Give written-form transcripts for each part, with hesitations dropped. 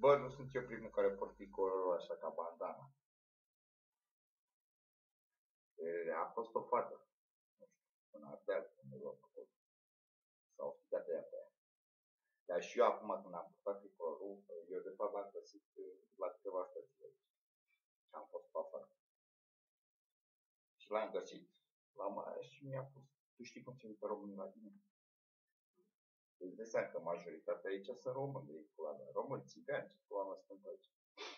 Bă, nu sunt eu primul care port tricolorul așa ca bandana. A fost o fată, nu știu, în Ardeal, undeva pe acolo. S-au ospitat ea pe aia. Dar și eu acum când am purtat tricolorul, eu de fapt l-am găsit la câteva stații aici. Și am fost pe afară. Și l-am găsit la mare și mi-a pus. Tu știi cum se uită românii la tine? Îți dai seama că majoritatea aici sunt români de aici, români, țigani, ce oameni sunt aici.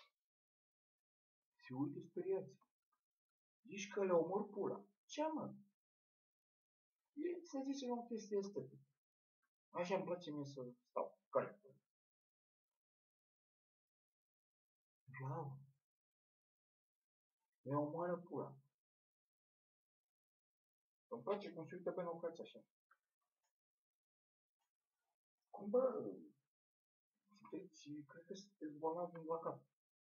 Se uită speriați. Zici că le omor pula. Ce mă? E, să zicem, o chestie estetică. Așa îmi place mie să stau. Care? Wow. Mi omoară pula. Îmi place cum se uită pe nocați așa. Cum bă? Sunteți, cred că sunteți bolnavi la cap.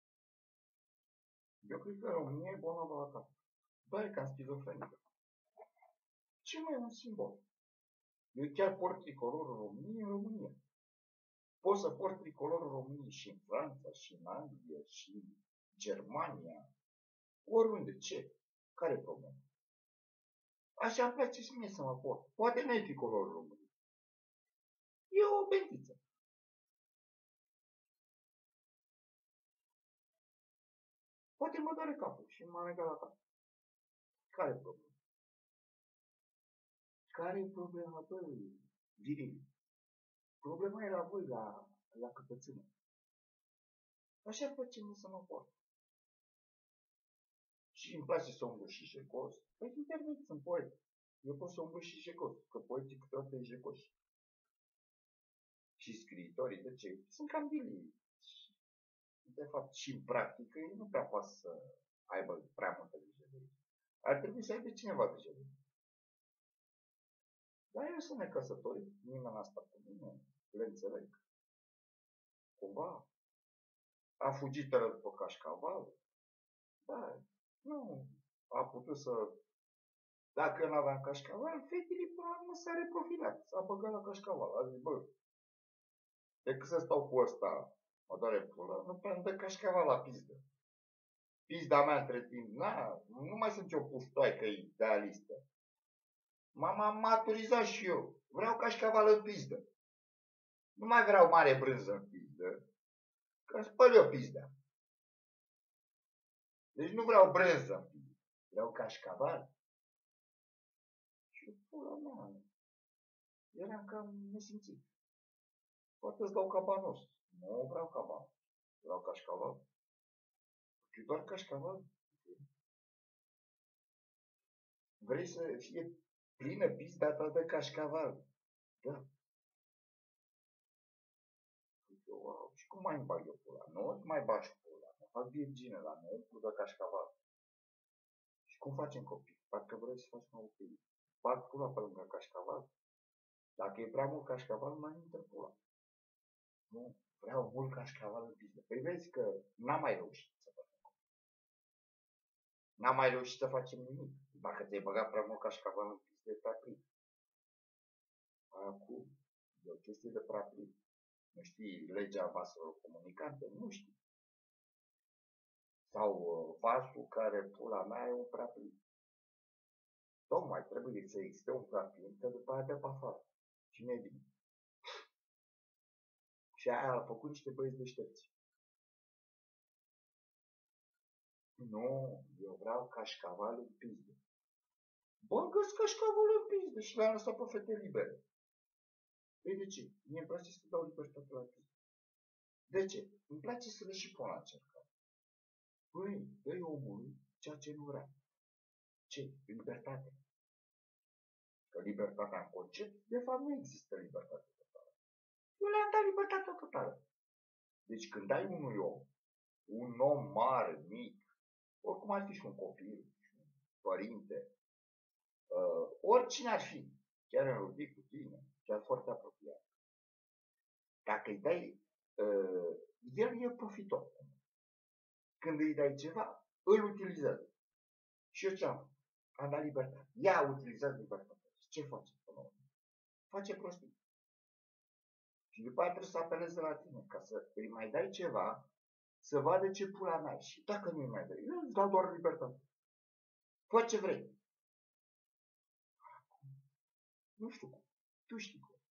Eu cred că România e bolnavă la cap. Bă, e ca schizofrenică. Ce mai e un simbol? Eu chiar port tricolorul României în România. Poți să port tricolorul României și în Franța, și în Anglia, și în Germania. Oriunde, ce? Care e problema? Așa îmi place și mie să mă port. Poate nu e tricolorul României. E o bentiță. Poate mă doare capul și m-am legat la cap. Care e problema? Care e problema, bă, viril? Problema e la voi, la căpățână. Așa îmi place mie să mă port. Și îmi place să umblu și jecos. Păi internet, sunt poet. Eu pot să umblu și jecos, că poeții câteodată e jecoși. Și scriitorii, de ce? Sunt cam bilii. De fapt, și în practică, ei nu prea poate să aibă prea multă grijă de ei. Ar trebui să aibă cineva grijă de ei. Dar eu sunt necăsătorit, nimeni n-a stat cu mine, le înțeleg. Cumva a fugit după cașcaval. Da, nu a putut să... Dacă nu aveam cașcaval, fetele până la urmă s-a reprofilat, s-a băgat la cașcaval. A zis, bă, decât să stau cu ăsta, mă doare pula, nu prea îmi dă cașcaval la pizdă. Pizda mea între timp, nu mai sunt eu pustoaică idealistă. M-am maturizat și eu. Vreau cașcaval în pizdă. Nu mai vreau mare brânză în pizdă, că îmi spăl eu pizda. Deci nu vreau brânză în pizdă. Vreau cașcaval. Și pula mea, eram cam nesimțit. Poate îți dau cabanos. Nu vreau cabanos. Vreau cașcaval. Și doar cașcaval. Vrei să fie plină pizda ta de cașcaval. Da. Wow. Și cum mai îmi bag eu pula? Nu îți mai bagi pula. Mă fac virgină la noi cu de cașcaval. Și cum facem copii? Parcă vrei să faci copii. Bag pula pe lângă cașcaval. Dacă e prea mult cașcaval, mai intră pula. Nu, vreau mult cașcaval în pizdă. Păi vezi că n-am mai reușit să facem copii. N-am mai reușit să facem nimic. Dacă ți-ai băgat prea mult cașcaval în pizdă, e prea plin. Acum, e o chestie de prea plin. Nu știi legea vaselor comunicante? Nu știi. Sau vasul care, pula mea, e un prea plin. Tocmai trebuie să existe un prea plin, că după aia dă pe afară. Și nu e bine. Și aia a făcut niște băieți deștepți. Nu, eu vreau cașcaval în pizdă. Bă-gă-ți cașcaval în pizdă și le-am lăsat pe fete libere. Păi de ce? Mie îmi place să dau libertate la pizdă. De ce? Îmi place să le și pun la încercare. Păi, dă-i omului ceea ce nu vrea. Ce? Libertate. Că libertatea în concept, de fapt nu există libertate totală. Eu le-am dat libertatea totală. Deci când dai unui om, un om mare, mic, oricum ar fi și un copil, și un părinte, oricine ar fi, chiar înrudit cu tine, chiar foarte apropiat. Dacă îi dai, el e profitor. Când îi dai ceva, îl utilizează. Și eu ce-am? Am dat libertate. Ea utilizează libertatea. Ce face? Face prostii. Și după aia trebuie să apeleze la tine ca să îi mai dai ceva, să vadă ce pula mea. Și dacă nu îi mai dai, eu îți dau doar libertate. Fă ce vrei. Nu știu cum. Tu știi cum.